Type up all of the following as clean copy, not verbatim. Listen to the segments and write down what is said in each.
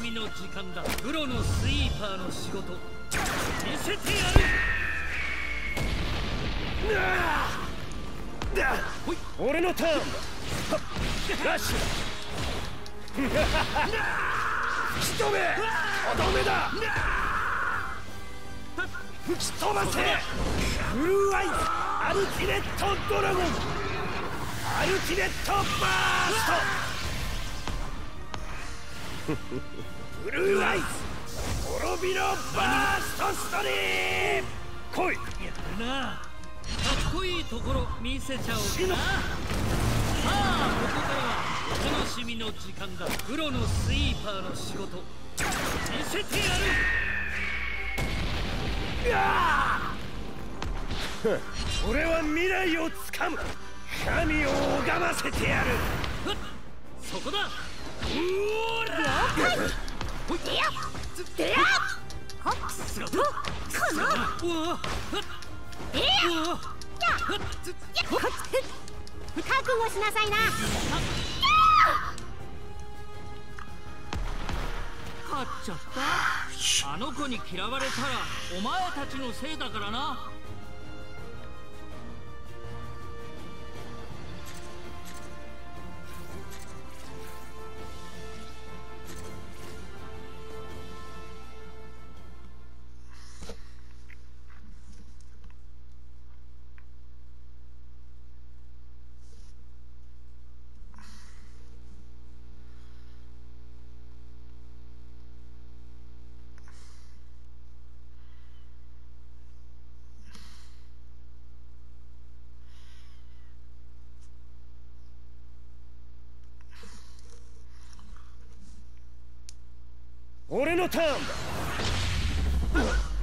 みの時間だ。プロのスイーパーの仕事見せてやる。 俺のターンラッシュだ。吹き飛べ、とどめだ。吹き飛ばせ。ブルーアイズアルティメットドラゴン、アルティメットバースト。ブルーアイズ滅びろバーストストリーム。来い。 やるな。かっこいいところ見せちゃおうかな。さあここからは楽しみの時間だ。プロのスイーパーの仕事見せてやる。俺は未来をつかむ。神を拝ませてやる。 そこだ。 了解。でやでやはっとこのでや覚悟しなさいな。 勝っちゃった。あの子に嫌われたらお前たちのせいだからな。 俺のターンだ。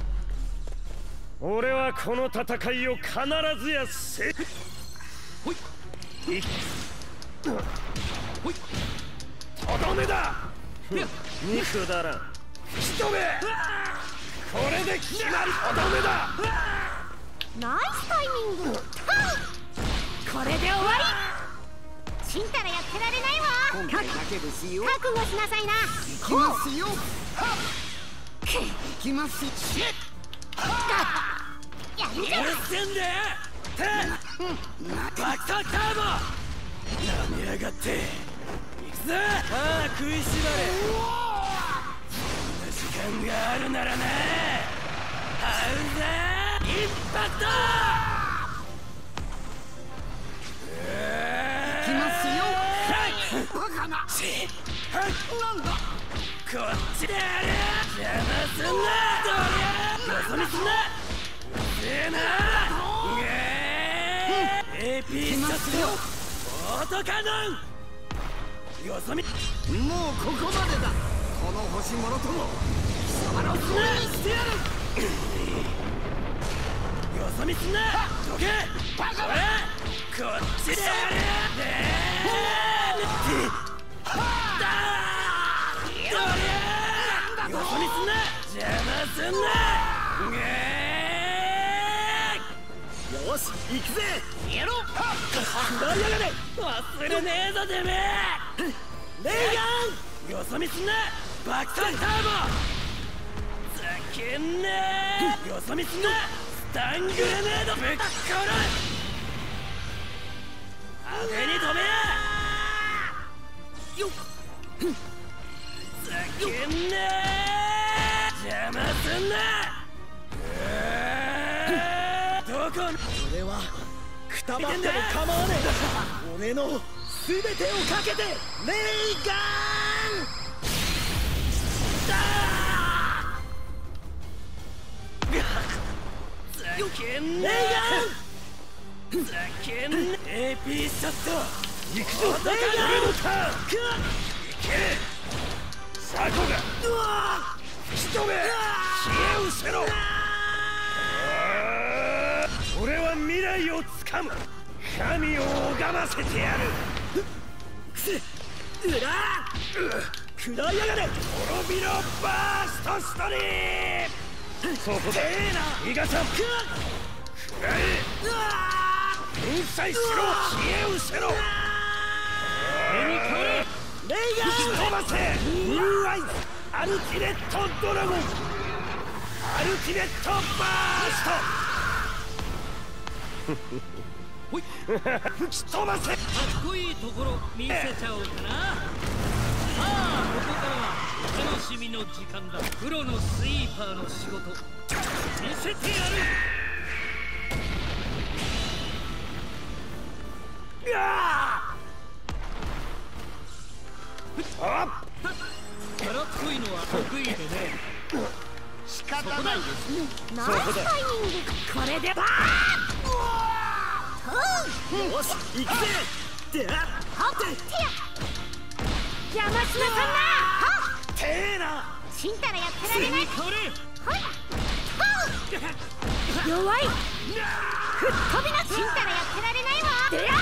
俺はこの戦いを必ずやせ。ほいほいとどめだ。肉だらん。吹き飛べ。これで決まり。とどめだ。 ナイスタイミング。これで終わり。ちんたらやってられないわ。覚悟しなさいな。 行きますよ。行きますよ。 やるぜ。 やってんだよ。バクトターボ。なめやがって。行くぞ。ああ食いしばれ。そんな時間があるならな。ハウザーインパクト。 行きますよ。バカな。 なんだ。こっちであれ。邪魔すんな。どりゃ。よそ見すんな。うぜえな。AP ショットオートカノン。よそ見。 もうここまでだ。この星もろとも貴様の声にしてやる。 よそ見すんな。どけ。バカだ。こっちであれ。よそ見すんな。邪魔すんな。 よし行くぜ。 やろう。やがれ。忘れねえぞてめえ。レイガン。よそ見すんな。バクトターボ。ざけんな。よそ見すんな。スタングレネードぶっ殺。派手に止めや。よっ。ざけんな。邪魔すんな。どこ。 俺はくたばっても構わねえ。俺の全てをかけてレイガン。 ざけんな。ざけんな。AP ショット。 行くぞ。レイガン。俺のターン。行け。サコが吹き飛べ。消え失せろ。俺は未来をつかむ。神を拝ませてやる。くら食らいやがれ。滅びろバーストストリーム。そこだ。逃がさん。食らえ。粉砕しろ。消え失せろ。レイガン。飛ばせ。ブルーアイズアアルティメットドラゴン、アルティメットバーストほい吹き飛ばせ。かっこいいところ見せちゃおうかな。さあここからはお楽しみの時間だ。プロのスイーパーの仕事見せてやる。 あっ空っぽいのは得意でね。 仕方ないですね。 ナイスタイミング。これでバーン。 よし行くぜ。ではっ手や邪魔しなさんな。はってえな。 ちんたらやってられない。 これはい弱い。吹っ飛びな。ちんたらやってられないわ。でや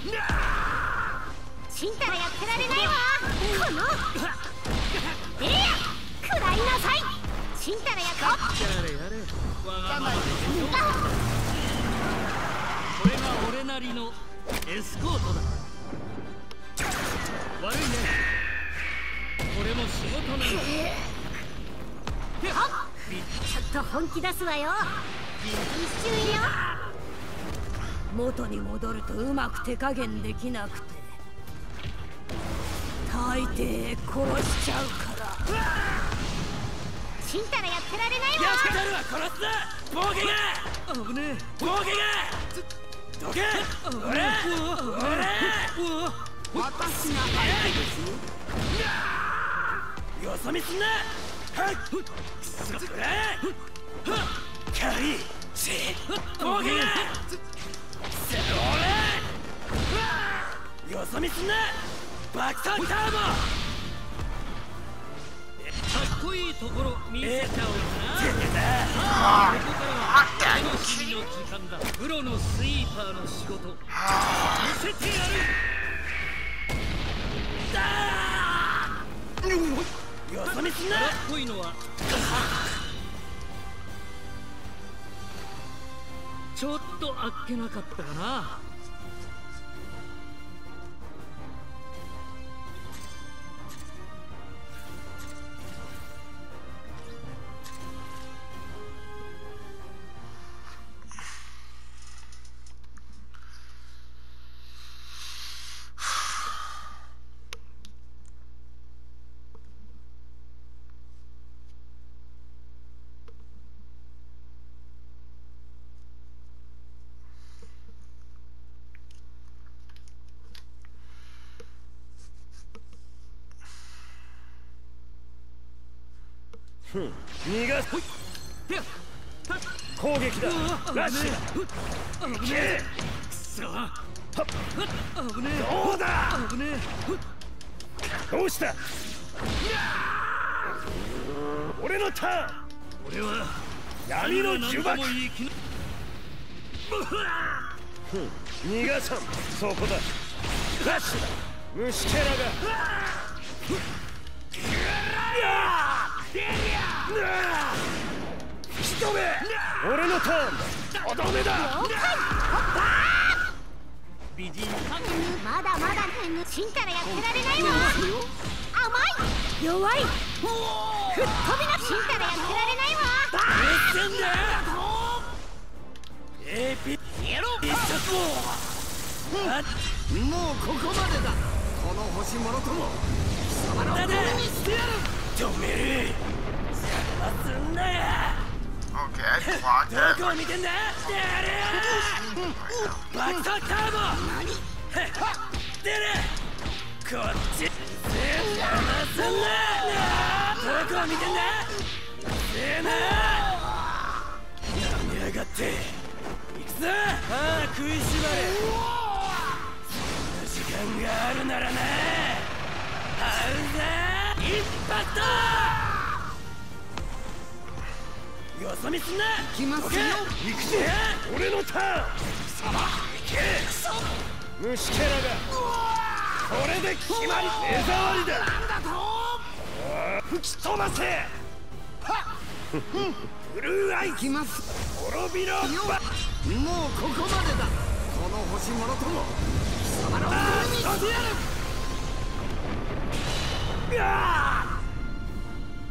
ちんたらやってられないわ。このでや食らいなさい。ちんたらやっやれやれわがままでしょ。これが俺なりのエスコートだ。悪いね、これも仕事なんだ。 ちょっと本気出すわよ。一瞬よ。元に戻るとうまく手加減できなくて大抵殺しちゃうから。ちんたらやってられないわ。 やってるわ。殺すぞボケが。危ねえボケが。どけ俺私が相手ですよ。 よそ見すんな。はっくそくらキャリーせボケがせ俺よそ見すんな。爆散ターボ。かっこいいところ見せちゃおうかな。ここからは楽しみの時間だ。プロのスイーパーの仕事見せてやる。よそ見すんな。かっこいいのはちょっとあっけなかったかな。 逃がす。攻撃だ。ラッシュだ。いけ。 くそ危ねえ。 どうだ。 危ねどうした。俺のターン。 俺は闇の呪縛。 もいい気の逃がさん。そこだ。ラッシュだ。虫けらが。引き止め。俺のターンだ。とどめだ。 美人まだまだちんたらやってられないわ。甘い弱い吹っ飛びな。ちんたらやってられないわ。 せんだピエロ必殺をもうここまでだ。この星もろとも貴様のものにしてやる。 止める。邪魔すんなや。 Okay, clocked ど it. こを見てんだ。やれや爆走ターボ。出る。こっち邪魔すんな。どこを見てんだ。せえな。やめやがって。行くぞ。ああ食いしばれ。そんな時間があるならな。ハウザーインパクト。よそ見すんな。 行きますよ。 行くぜ。俺のターン。 行け。 虫けらが。これで決まり。目障りだ。吹き飛ばせ。ブルーアイ行きます。 滅びろ。 もうここまでだ。この星もろとも貴様のものにしてやる。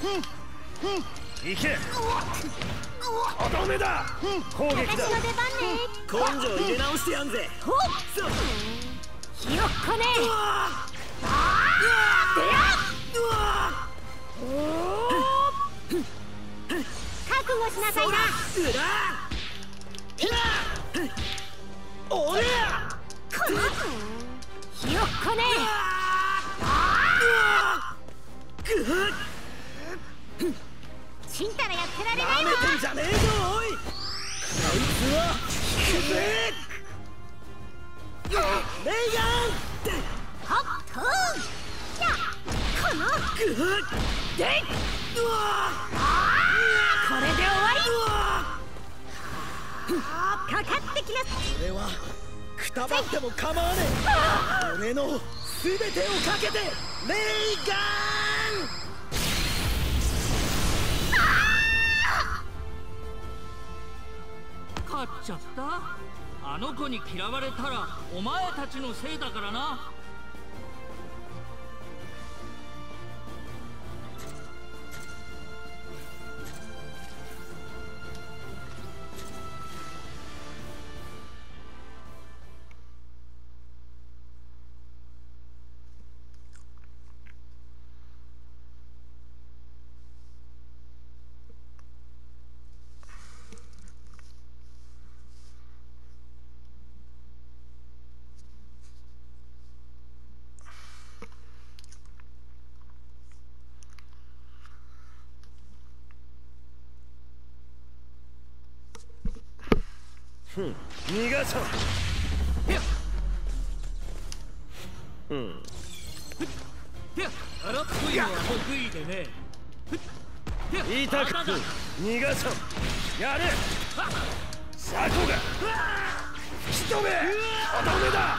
行け。とどめだ。攻撃だ。 私の出番ね。 根性入れ直してやんぜ。 ほっひよっこね。覚悟しなさいな。 おりゃひよっこね。ちんたらやってられないわ。 なめてんじゃねえぞおい。こいつは引くぜ。レイガンほっとーやこのでこれで終わり。かかってきな。 俺はくたばっても構わねえ。俺の全てをかけてレイガン。 勝っちゃった。あの子に嫌われたらお前たちのせいだからな。 逃がそう。 荒っぽいのは得意でね。 痛く逃がそう。やれ。シャコが引き止め。とどめだ。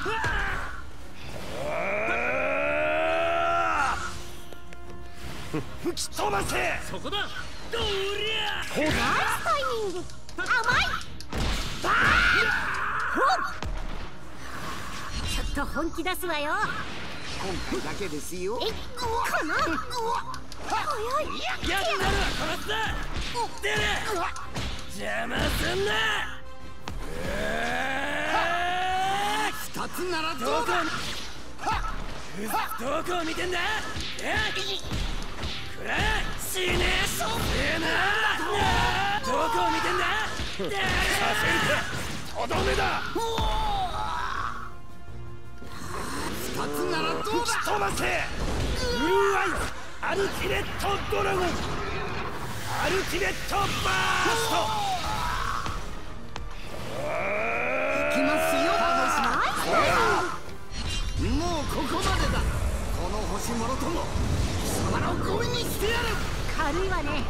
吹き飛ばせ。 そこだ。どりゃ。 ナイスタイミング。甘い。ちょっと本気出すわよ。 今回だけですよ。 えっかな。早い。 やったら殺すぞ。出る。邪魔すんな。 二つならどこどうだ。 どこを見てんだ。くらえ。死ねえし。どこを見てんだ。 させるか。とどめだ。 二つならどうだ。 飛ばせ。ブルーアイズアルティメットドラゴン。アルティメットバースト。 いきますよ。もうここまでだ。この星もろとも貴様のゴミにしてやる。 軽いわね。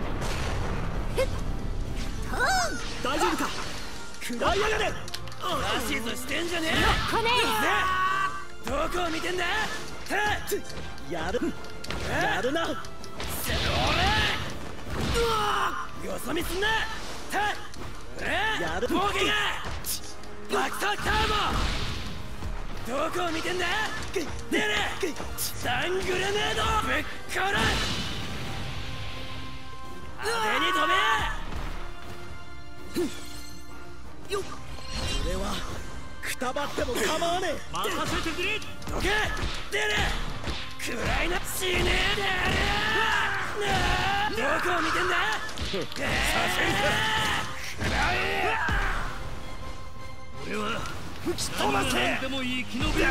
大丈夫か。食らいやがれ。指図してんじゃねえ。 こねどこを見てんだ。やるな。よそ見すんな。やる。ボケが爆速ターボ。どこを見てんだ。出れ。スタングレネードぶっ殺。派手に飛べ。よっ。俺はくたばっても構わねえ。 任せてくれ。 どけ。出れ。暗いな。死ねえ。どこを見てんだ。 させるか。暗い。 俺は吹き飛ばせ。 何でも生き延びる。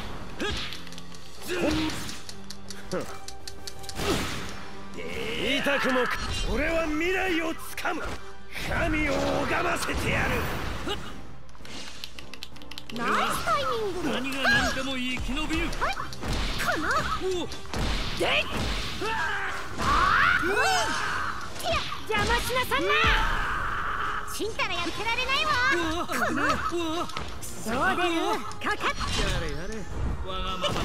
痛くも俺は未来をつかむ。神を拝ませてやる。 ナイスタイミング。 何が何でも生き延びる。 かな。 おでい。邪魔しなさんな。ちんたらやってられないわ。このどう出る。かかっ。 やれやれ。わがままなお嬢さんだ。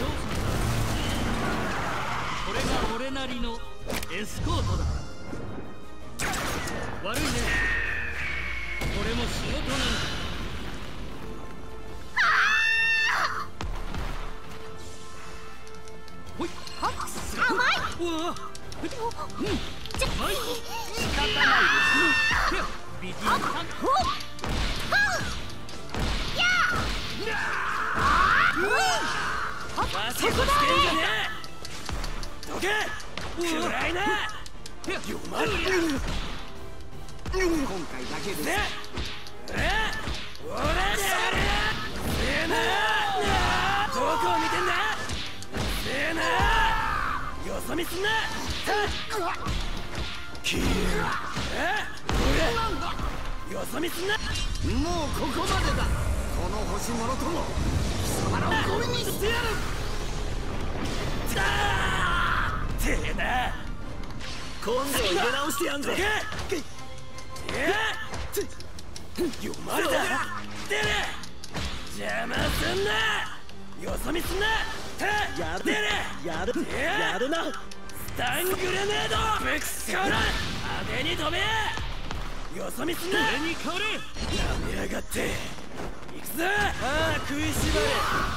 これが俺なりのエスコートだ。悪いね。これも仕事なんだ。ほい。 甘い。 うわ美人さん。 そこだね。どけ。暗いな。読まれる。 今回だけです。 ね。俺であれ。せえな。どこを見てんだ。せえな。よそ見すんな。キー。よそ見すんな。 もうここまでだ。この星もろとも貴様らをゴミにしてやる。 てえな。今度は入れ直してやんぞ。読まれた。出れ。邪魔すんな。よそ見すんな。やれ。やるな。スタングレネード。ぶっから派手に飛べ。よそ見すんな。 俺に変われ。 やめやがって。行くぞ。ああ、食いしばれ。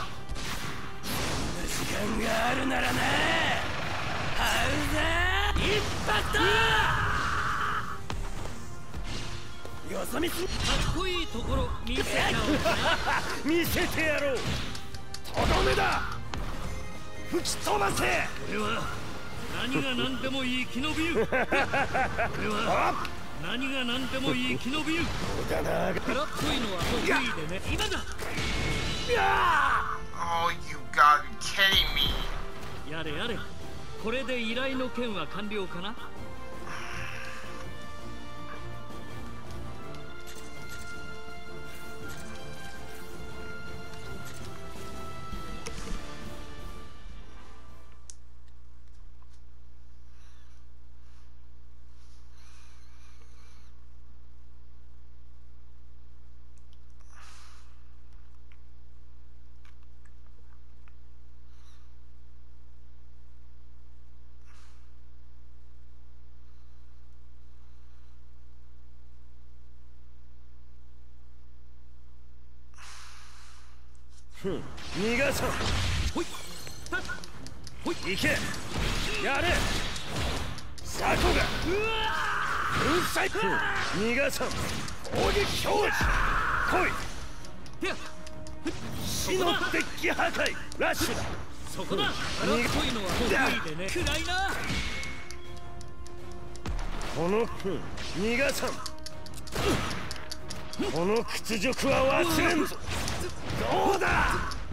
こんな時間があるならな。ハウザーインパクト。よそ見すん。 かっこいいところ見せちゃおうかな。 見せてやろう。とどめだ。吹き飛ばせ。 俺は何が何でもいい生き延びる。俺は何が何でもいい生き延びる。 だな。 空っぽいのは得意でね。今だ。 Oh, you gotta be kidding me. やれやれ。これで依頼の件は完了かな。 逃がさん。 ほい。 ほい。行け。やれ。ザコが。うっさい。逃がさん。攻撃表示。来い。死のデッキ破壊。ラッシュだ。 そこだ。空っぽいのは得意でね。暗いな。 この逃がさん。この屈辱は忘れんぞ。どうだ。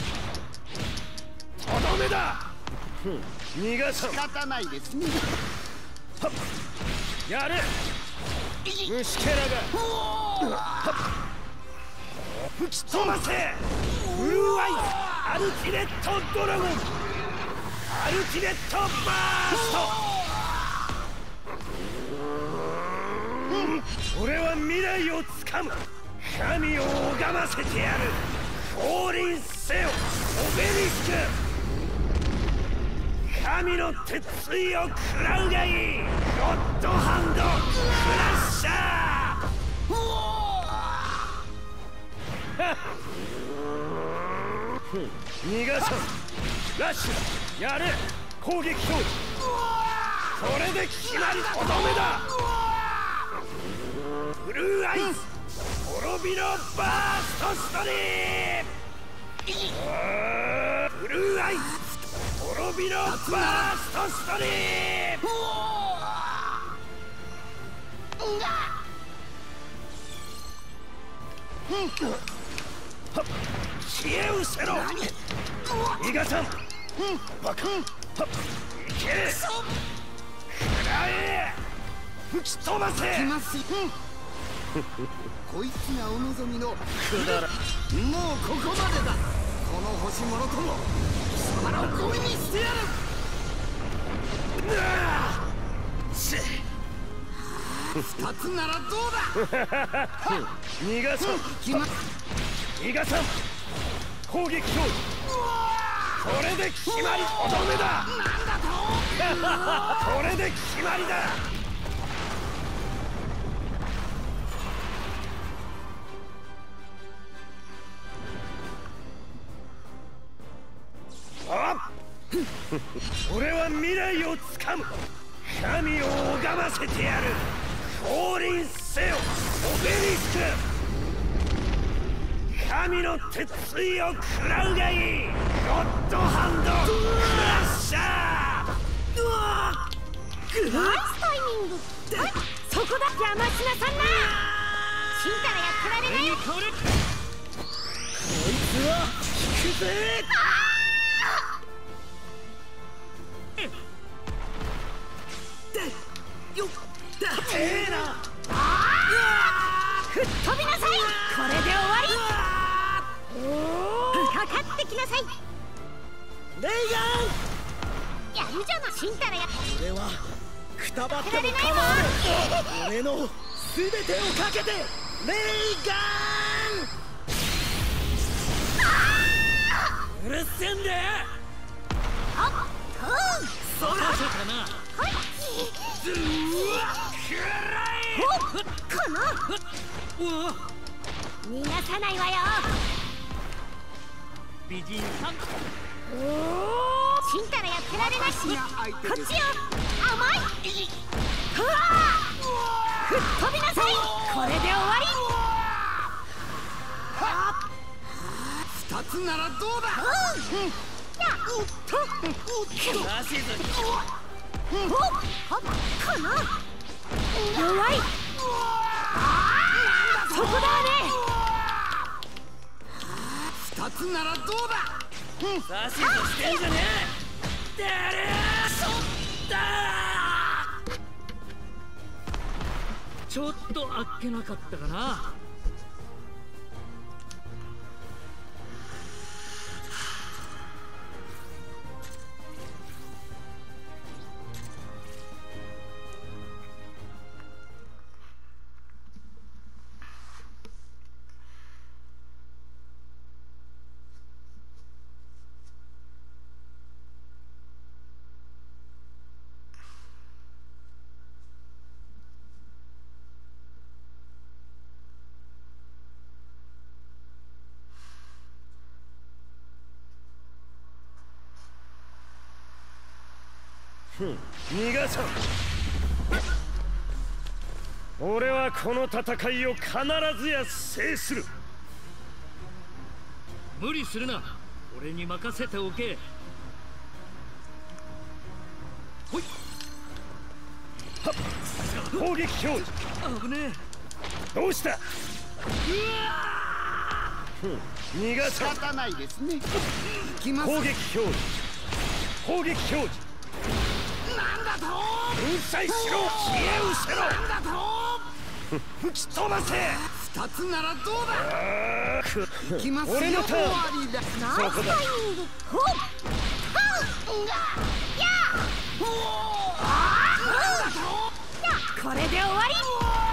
とどめだ。逃がさん。 仕方ないですね。 やれ。虫けらが。吹き飛ばせ。ブルーアイアルティネットドラゴン。アルティネットバースト。俺は未来をつかむ。神を拝ませてやる。降臨せよオベリスク。神の鉄槌を食らうがいい。ゴッドハンドクラッシャー。逃がさん。ラッシュだ。やれ。攻撃表示。これで決まり。とどめだ。ブルーアイス滅びのバーストストリーム。ブルーアイス滅びのバーストストリーム。消え失せろ。逃がさん。バカ。いけ。食らえ。吹き飛ばせ。 こいつがお望みのくだら。もうここまでだ。この星もろとも貴様らをゴミにしてやる。二つならどうだ。 逃がさん。逃がさん。攻撃表示。これで決まり。とどめだ。なんだと。これで決まりだ。俺は未来をつかむ。 神を拝ませてやる。降臨せよオベリスク。神の鉄槌を食らうがいい。ゴッドハンドクラッシャー。 ナイスタイミング。そこだ。邪魔しなさんな。死んだらやってられないよ。 これこいつは引くぜ。 吹っ飛びなさい。これで終わり。かかってきなさい。 レイやるじゃな。死んだらやガン。俺はくたばっても構わない。俺の全てをかけてレイガン。うるせんで。 あっそらそうかな。 はい。おっかな。逃がさないわよ。 美人さん。 死んだらやってられないし。こっちよ。甘い。吹っ飛びなさい。これで終わり。 二つならどうだ。 らしいぞ。 おっかな。弱い。そこだね。 二つならどうだ。 らしいぞしてんじゃねえ。てれーそったー。 ちょっとあっけなかったかな。 逃がさん。俺はこの戦いを必ずや制する。 無理するな。俺に任せておけ。ほい。 攻撃表示。 危ねどうした。逃が仕さん。 方ないですね。行きます。 攻撃表示。攻撃表示。 なんだと。 粉砕しろ。消え失せろ。 なんだと。 吹き飛ばせ。 二つならどうだ。行きますよ。 俺のターン。 終わりだ。 ナイスタイミング。ほっはっやこれで終わり。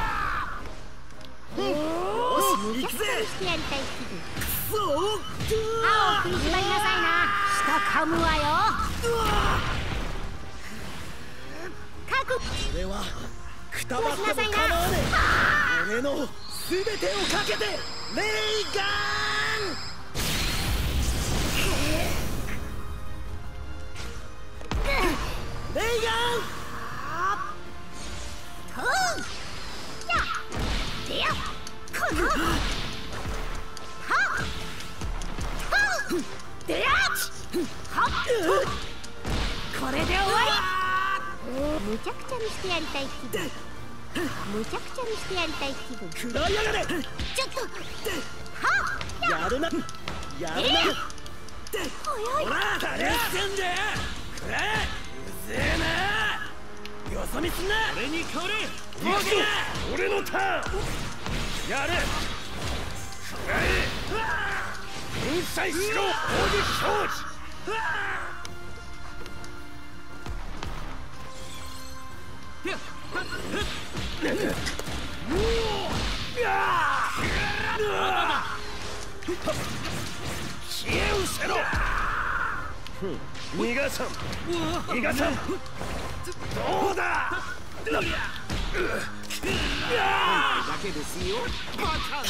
よし、行くぜ。してやりたい気分。歯を食いしばりなさいな。舌噛むわよ。 俺はくたばっても構わねえ。俺の全てをかけてレイガン。レイガン。 これで終わり。むちゃくちゃにしてやりたい気分。むちゃくちゃにしてやりたい気分。 食らいやがれ。 ちょっとやるな。やるな。ほら誰してんだよ。くらえ。うぜえな。よそ見すんな。 俺に変われ。 行くぞ。俺のターン。やれ。くらえ。粉砕しろ。攻撃表示。消え失せろ。逃がさん。逃がさん。どうだ。 だけですよ。バカ。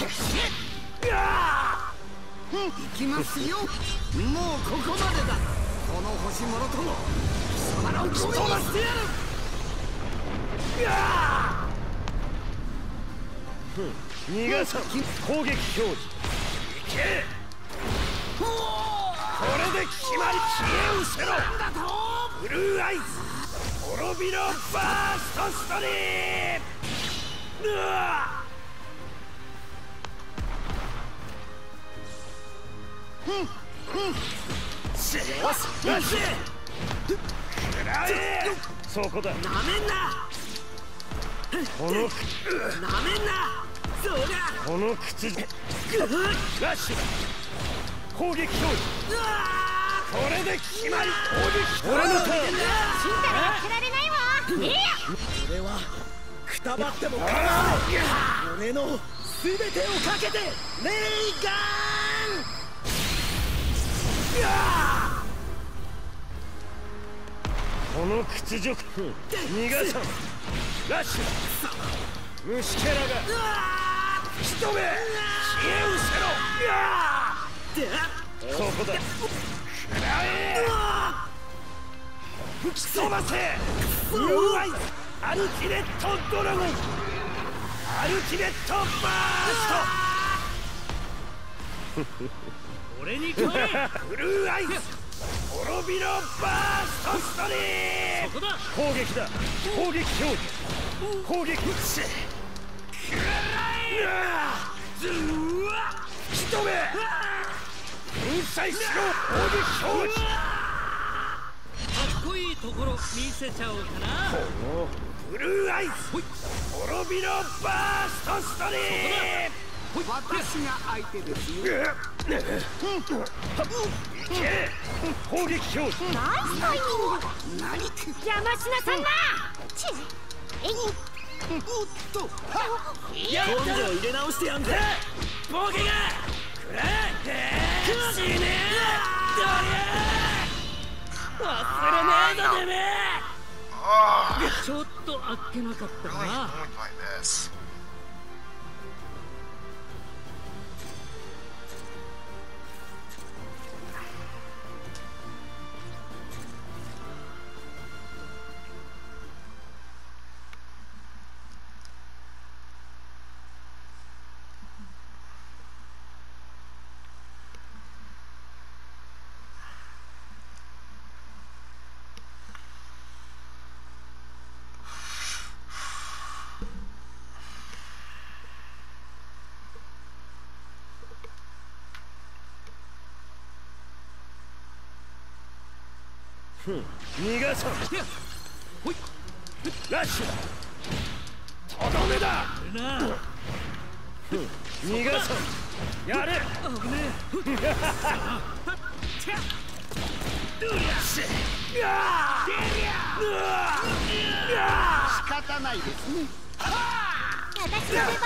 行きますよ。もうここまでだ。この星ものとも貴様らを吹き飛ばしてやる。 逃がさん。攻撃表示。いけ。これで決まり。消え失せろ。ブルーアイズ滅びろバーストストリーム。よし食らえ。そこだ。 なめんな。 このなめんな。そうだ。 この口でラッシュだ。攻撃表示。これで決まり。攻撃。俺のターン。 死んだらやってられないわ。ね俺はくたばっても構わない。俺の全てをかけてレイガン。 この屈辱。逃がさん。ラッシュだ。虫けらが仕留め。消え失せろ。そこだ。食らえ。吹き飛ばせ。ブルーアイズアルティメットドラゴン。アルティメットバースト。 俺に来い。 ブルーアイズ滅びろバーストストリーム。 そこだ。 攻撃だ。攻撃表示。攻撃。ずーわっ仕留め。粉砕しろ。攻撃表示。 かっこいいところ見せちゃおうかな。 ブルーアイズ滅びろバーストストリーム。 私が相手ですよ。 攻撃表示。 ナイスタイミング。邪魔しなさんな。 おっと。 根性入れ直してやんぜ。 ボケがくらえ。死ねえ。どりゃ忘れねえぞてめえ。 ちょっとあっけなかったか Really な。 annoyed by this. 逃がさん。 ほい。 ラッシュだ。とどめだ。 な逃がさん。やれ。 危ね仕方ないですね。 私の出番ね。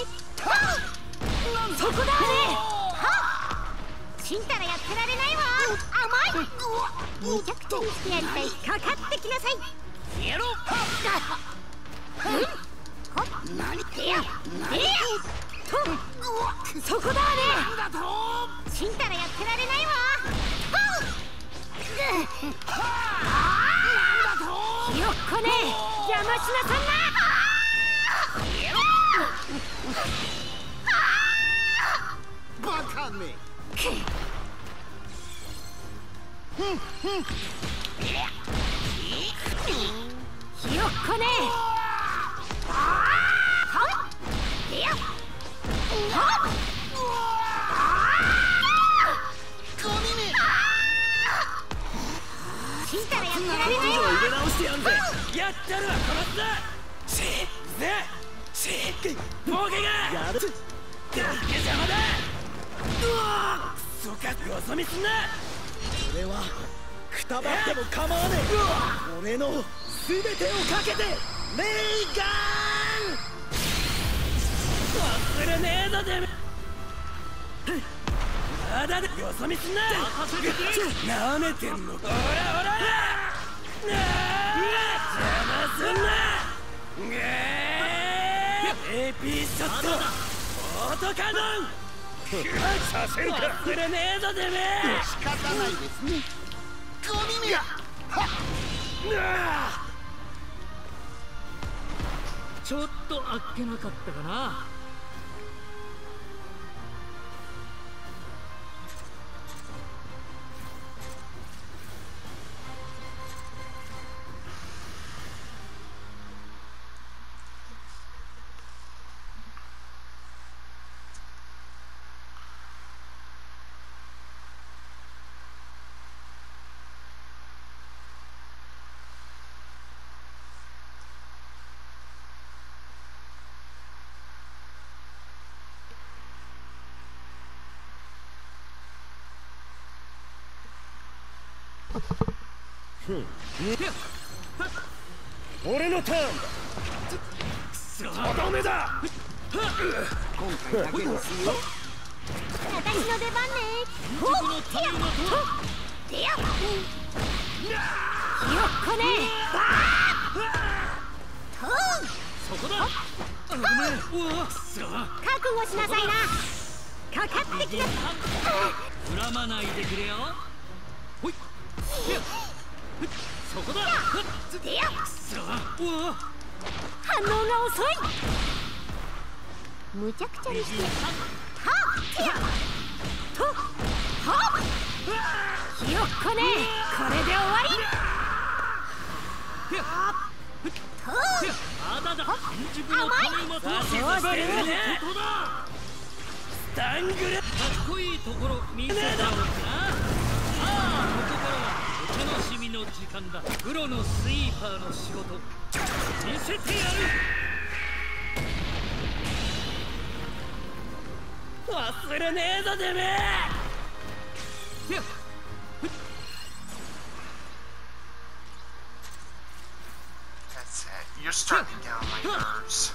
そこだね。死んだらやってられないわ。甘い。めちゃくちゃにしてやりたい。かかってきなさい。 やろう。 何でや。そこだね。死んだらやってられないわ。ひよっこね。邪魔しなさんな。 バカめ。 ひよっこね。死んだらやってられないわ。 入れ直してやんぜ。 やったるわ殺すぜ。ボケがやる。 邪魔だ。クソか。よそ見すんな。 俺はくたばっても構わねえ。俺の全てをかけてレイガン。 忘れねえぞてめえ。まだでよそ見すんな。なめてんのか。ほら邪魔すんな。エピショットオートカノン。させるか。忘れねえぞてめえ。 仕方ないですね。ゴミめ。 ちょっとあっけなかったかな。 俺のターンだ。とどめだ。 今回だけですよ。 私の出番ね。ほっひよっひよっこね。 そこだ。覚悟しなさいな。かかってきな。 恨まないでくれよ。ほい。そこだ。 反応が遅い。むちゃくちゃにしてはっとはっひよっこね。これで終わり。 まだだ。 甘い。 スタングル。かっこいいところ見せておくな。さあここからはお楽しみの時間だ。プロのスイーパーの仕事見せてやる。 忘れねえぞてめえ。 That's it. You're starting to get on my nerves.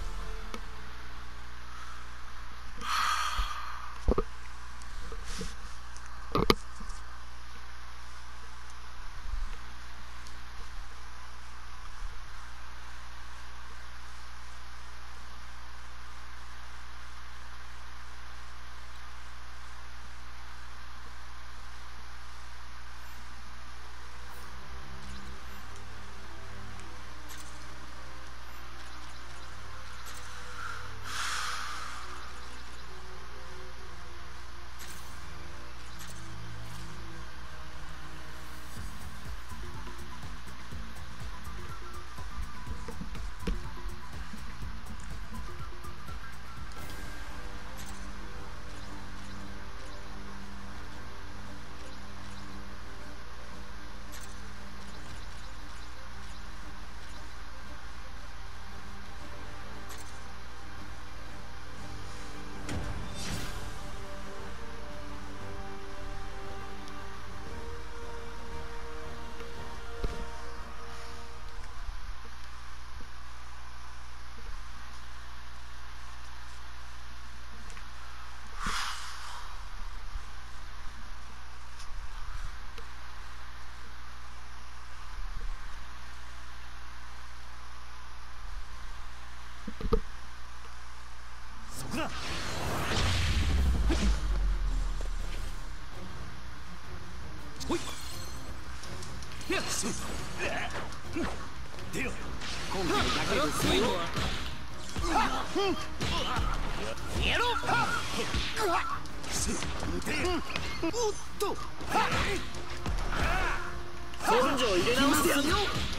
根性入れ直してやんよ。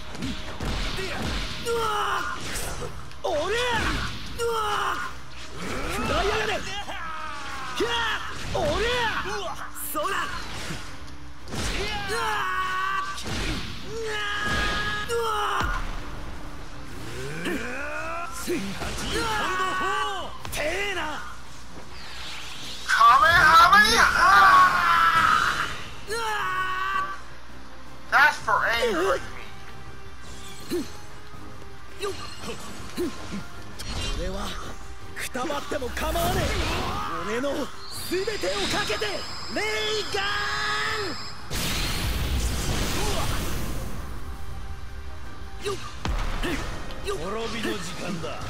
おりゃ食らいやがれ。おりゃそうだ。てえな。 That's for angry me. 俺はくたばっても構わねえ。俺の全てをかけてレイガン。 滅びの時間だ。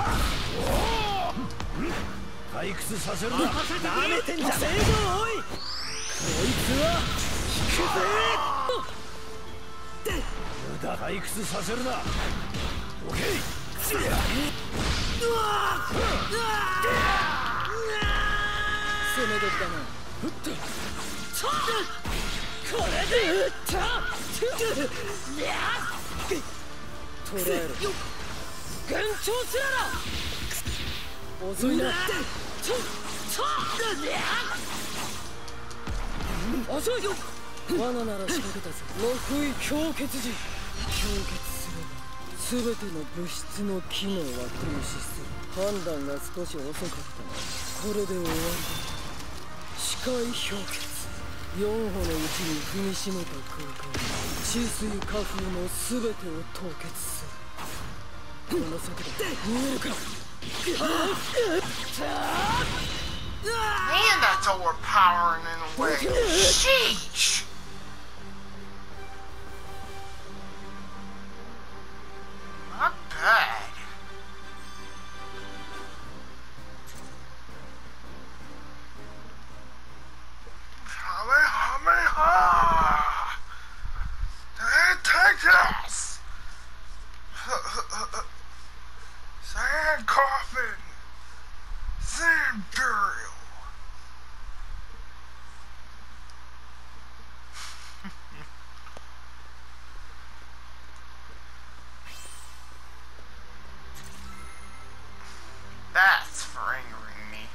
退屈させるな。 なめてんじゃねえぞおい。こいつは引くぜ。 無駄退屈させるな。オッケー。 攻め時だな。これで捕らえろ。幻聴すらら遅いな。遅いよ。罠なら仕掛けたぞ。六位氷結時。氷結すれば全ての物質の機能は停止する。判断が少し遅かったがこれで終わりだ。視界氷結。4歩のうちに踏みしめた空間治水火風の全てを凍結する。この速度見えるか。 Man, that's overpowering in a way. Sheesh. Not bad. Take this! Sand coffin! Sand burial! That's for angering me.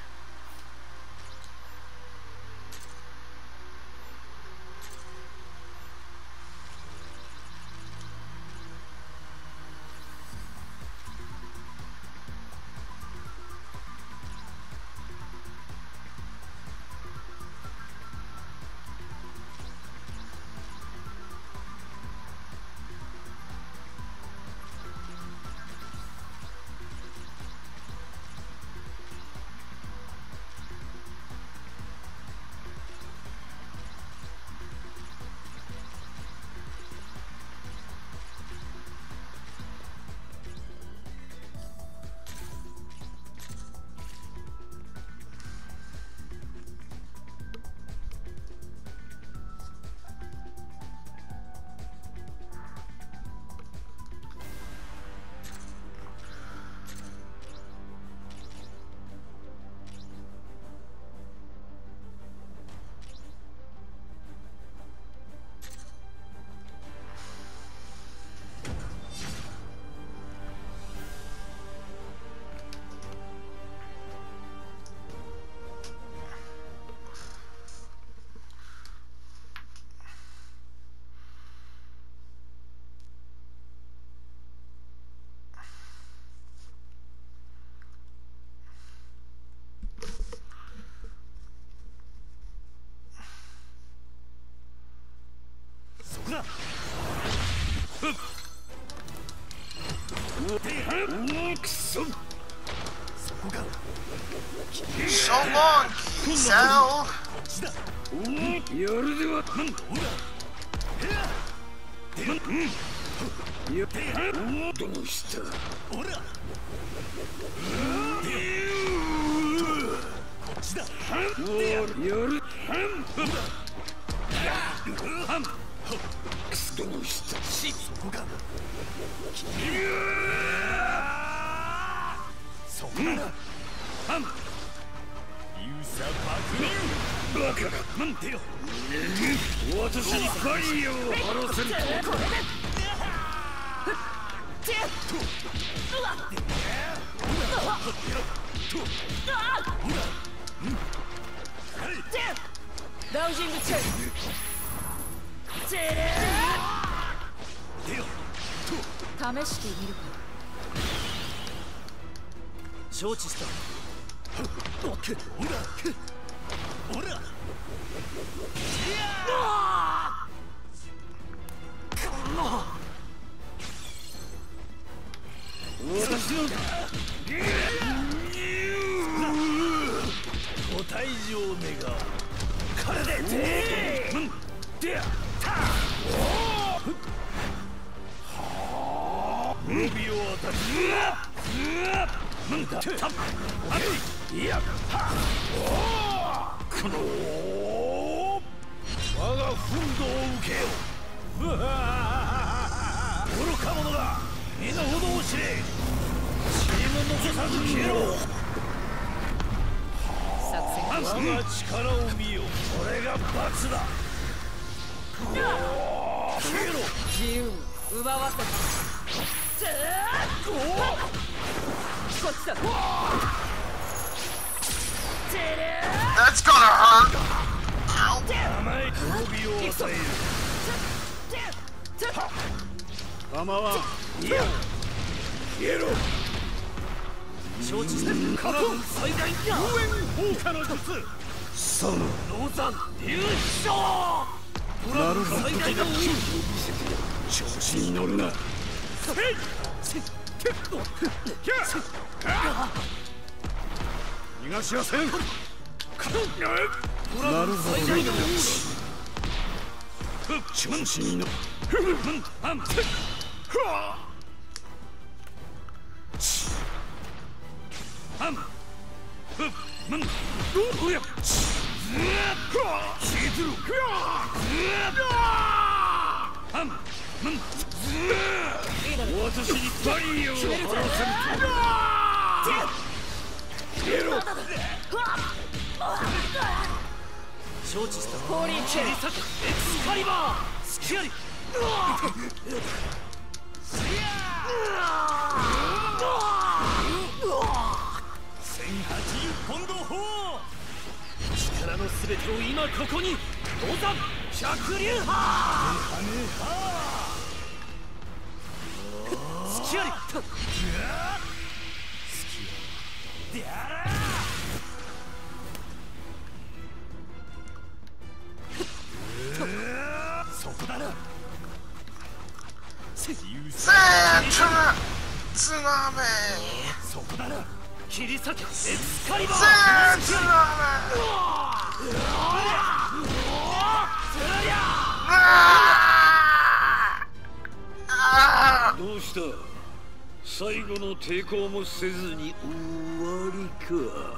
So long, Cell. やるではどうしたおらこっちだやるどうしたそこかそこだバカが待ってよ私にバリアを張らせるとダウジングチェイ試してみるか承知したおら私のご退場願うこれで帯を渡すいやこの我が憤怒を受けよ愚か者が身の程を知れ残さず消えろ。我が力を見よ。これが罰だ。消えろ。 自由奪わせた。こっちだ。 That's gonna hurt. 甘い褒美を与える。構わん。いや消えろ。承知してる。カナブン最大遊園放火の術。サムローザン優勝。ドラゴン最大の王を見せてやる。調子に乗るな。逃がしやせん。なるほど。調子に乗る。私にバリアを張らせると。消えろ。承知した。 降臨チェリーサクエクスカリバースキアリ。1080ポンド砲。力のすべてを今ここに。ロザン百竜波。スキアリ。そこだな。 津波。 そこだな。切り裂けエクスカリバー。 津波。 どうした。最後の抵抗もせずに終わりか。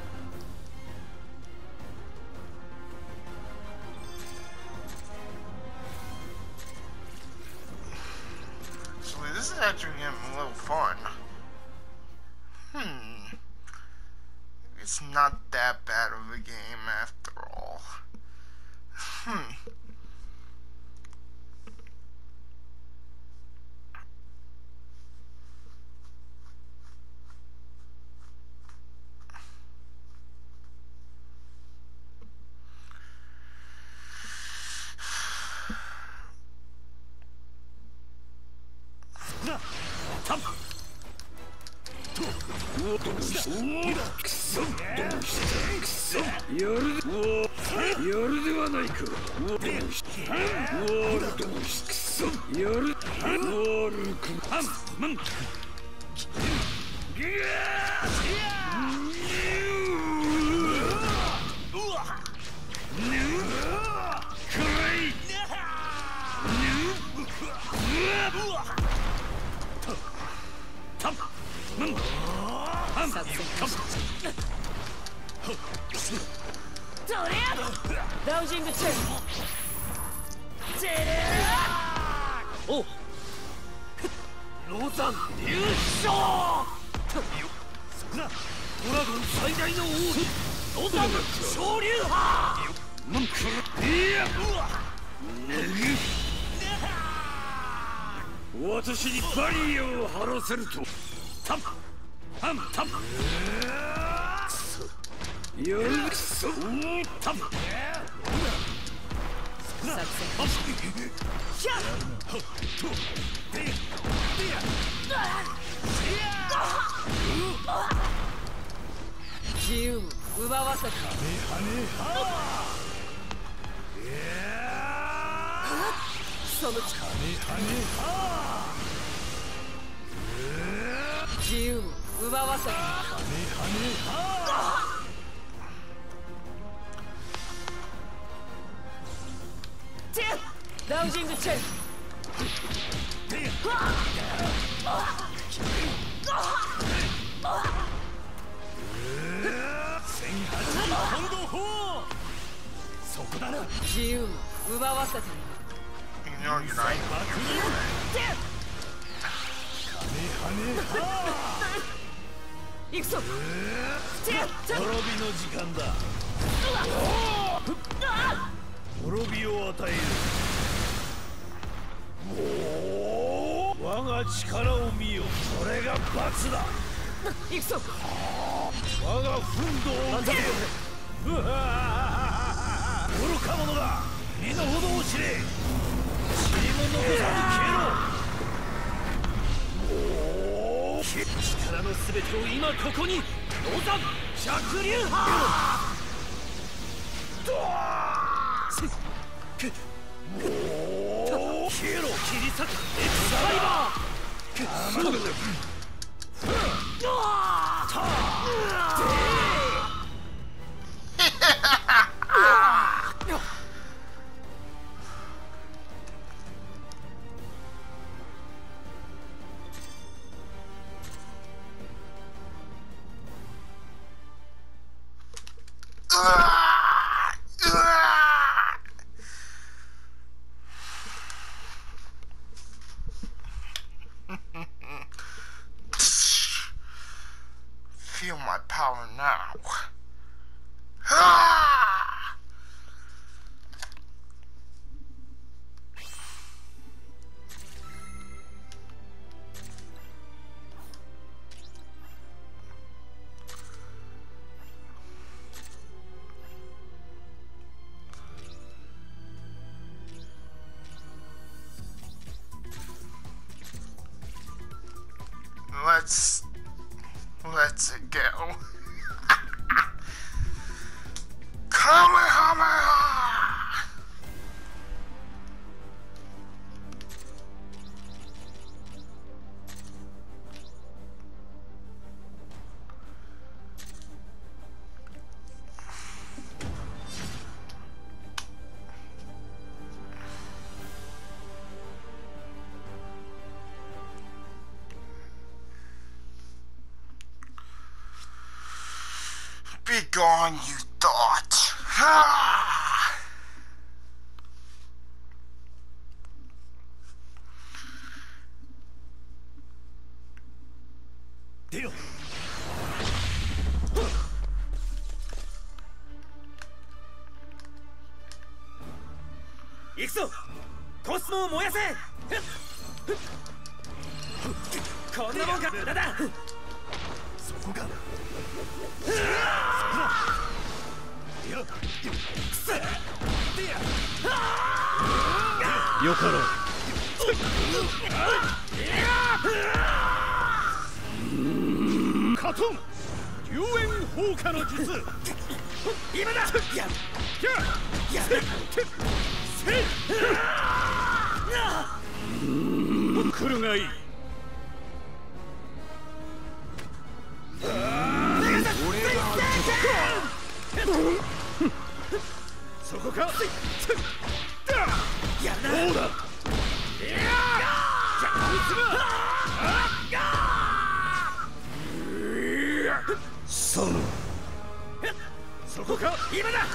This is actually getting a little fun. It's not that bad of a game after all. ダウジングチェンおローザン優勝。ドラゴン最大の王にローザン昇竜波。 私にバリアを張らせると。タンタンタンよくそタン自由奪わせた。その自由奪わせた。ダウジングチェンそこだな。自由奪わせた。 You know you're not. 行くぞ。 滅びの時間だ。滅びを与える。我が力を見よ。これが罰だ。 行くぞ。 我が憤怒を受けよ。愚か者だ。身の程を知れ。塵も残さず消えろ。 力のすべてを今ここに。ロザン百竜派。 消えろ。 切り裂くエクスカリバ Feel my power now. Let's go. Kamehameha! Be gone, you thought. Deal. 行くぞ。コスモを燃やせ。こんなもんか。無駄だ。 そこか。よかろう。カトン龍炎放火の術。 今だ。 来るがいい。そこか。 やるな。 どうだ。そこか。 今だ。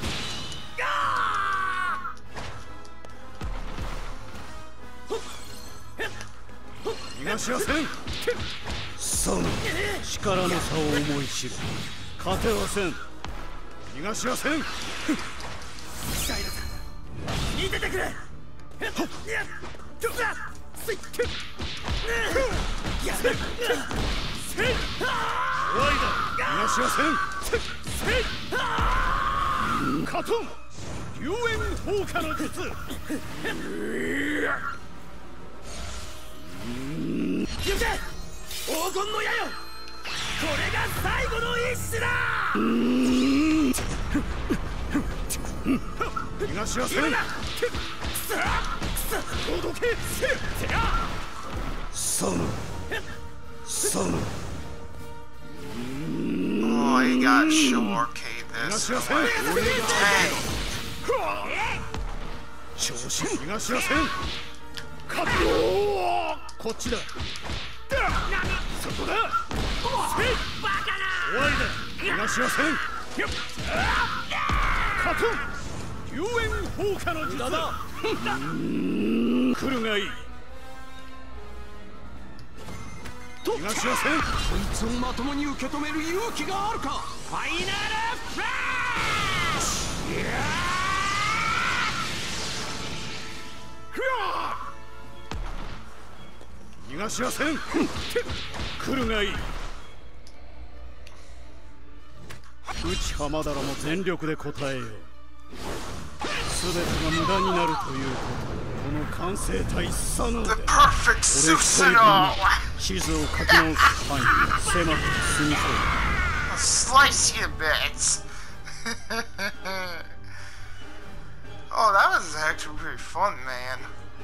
逃がしはせん。力の差を思い知る。勝てはせん。逃がしはせん。 シャイラさん、見ててくれ。 終わりだ。逃がしはせん。カトン龍炎放火の術。 行け黄金の矢よ。これが最後の一矢だ。 逃がしはせん。 届け。 Oh, he got sure K this. 逃がしはせん。こっちだ。そこだ。終わりだ。逃がしはせん。カトン龍炎放火の術だ。来るがいい。 逃がしはせん。こいつをまともに受け止める勇気があるか。ファイナルフラッシュ。逃がしはせん。来るがいい。内浜田らも全力で応えよう。全てが無駄になるということこの完成体サノーで俺一人分地図を書き直す範囲が狭く済みそうだ。 Slice you bits. Oh, that was actually pretty fun, man.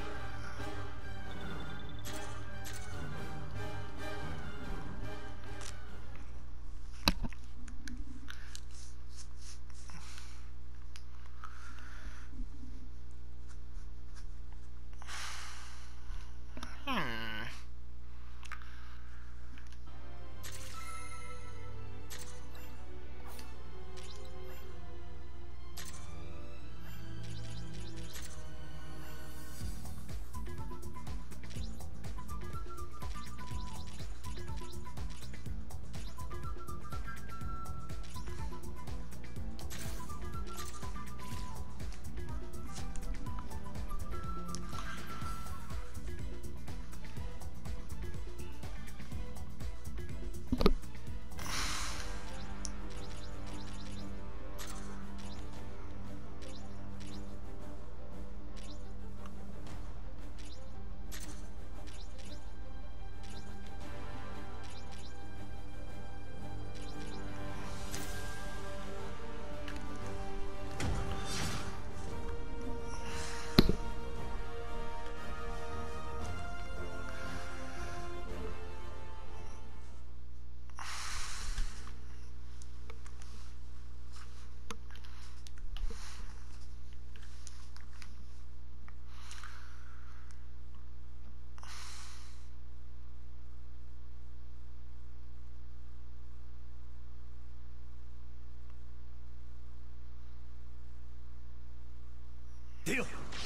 よ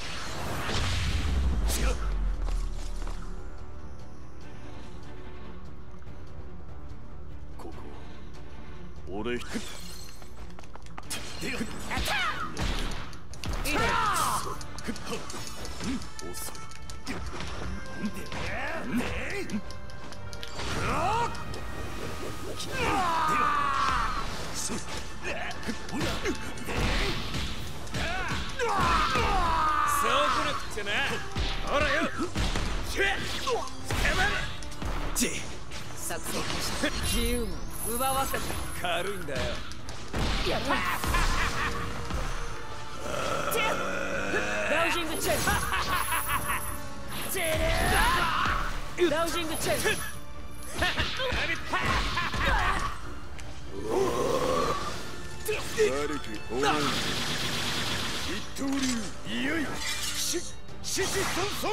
ここ俺一人ほらよ作戦自由も奪わせた。軽いんだよ。やったラウジングチェンラウジングチェン一刀流いよいよシシソンソン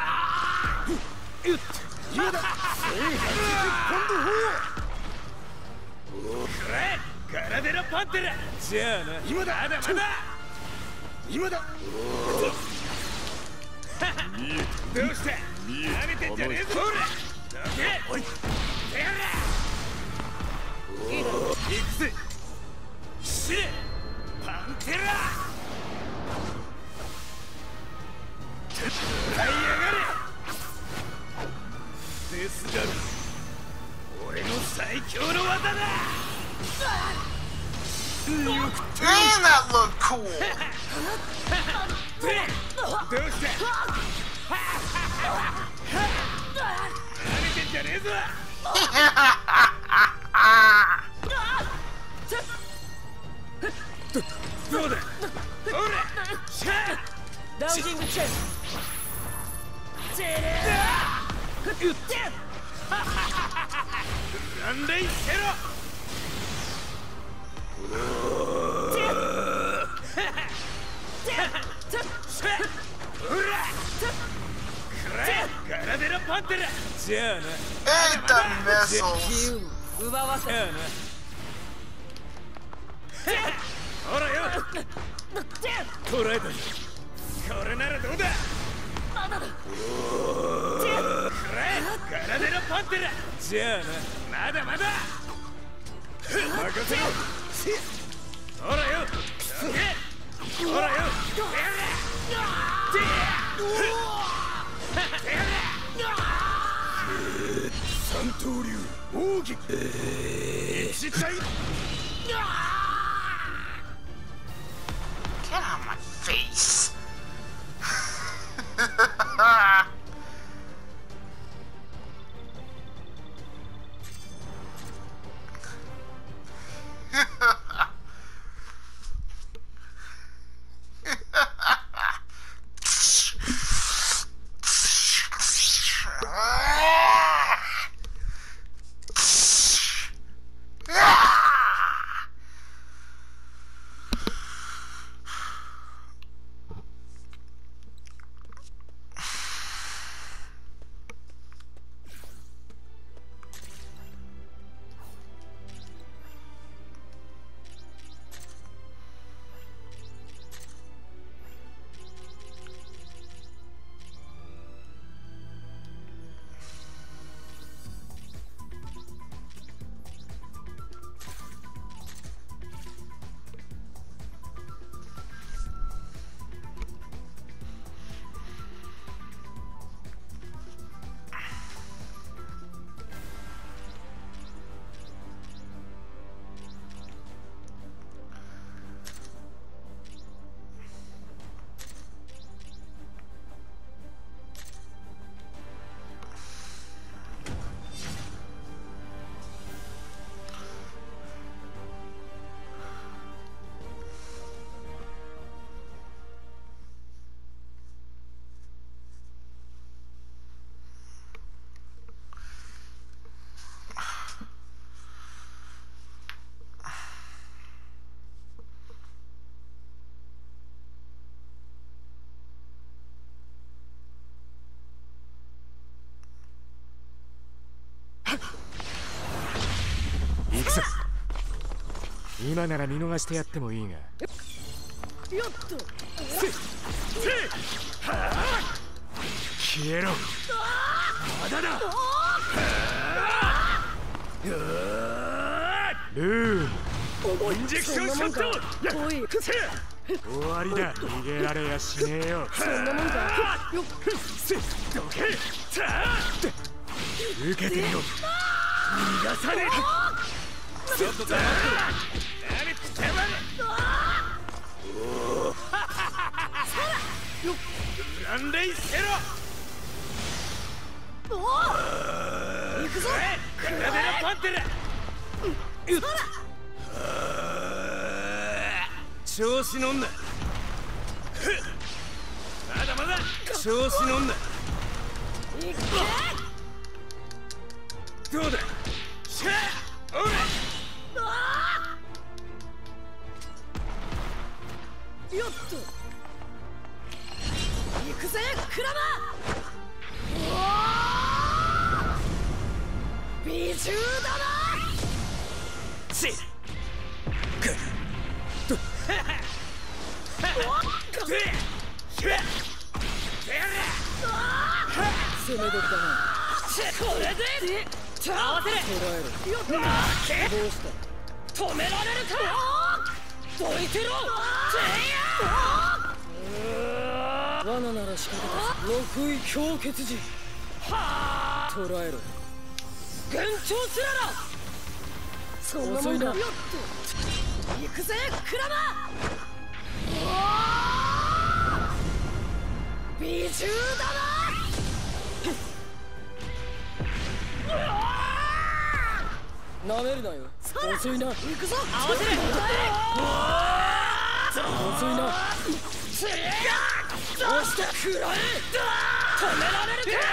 今だ1080ポンド砲ガラデラパンテラじゃあな今だまだまだ今だどうした慣れてんじゃねえぞほらどけおいてやら行くぜ死ねパンテラ絶対やがれですが俺の最強の技だ。Man, that looked cool. どうした慣れてんじゃねえぞ。どうだほらシャーラウジングチェンランレイせろガラデラパンテラじゃあな Ain't the missiles. 自由も奪わせた。 ほらよ捕らえたぞ。これならどうだ。まだだガラデラパパンテラ。じゃあな、まだまだ任せろ。ほらよ、ほらよ、三刀流奥義一体。 Get out of my face. 今なら見逃してやってもいいが。 よっと。 消えろ。まだだ。ルーム。インジェクションショット。終わりだ。逃げられやしねえよ。 そんなもんか。よっ。 どけ。受けてみろ。逃がさねえ。ちょっと黙って。ランレイせろ。 行くぞ。 クラデラパンテラ。調子乗んな。まだまだ調子乗んな。どうだ。シャー。おい。 よっと。行くぜクラマ。美獣だな。 し攻め時だな。これで合わせる。よっどうした。止められるか。どいてろ。罠なら仕掛けた。六位氷結寺。捕らえろ。幻聴すらら。そんなもんだ。よっと。行くぜクラマ。美獣だな。なめるなよ。遅いな。行くぞ。合わせる。遅いな。どうした。食らえ。止められるか。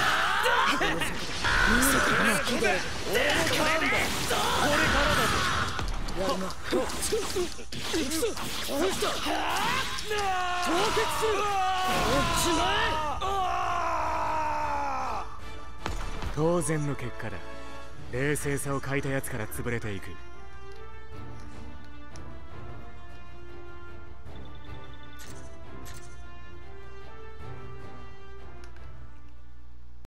やるな。凍結する。 当然の結果だ。冷静さを欠いたやつから潰れていく。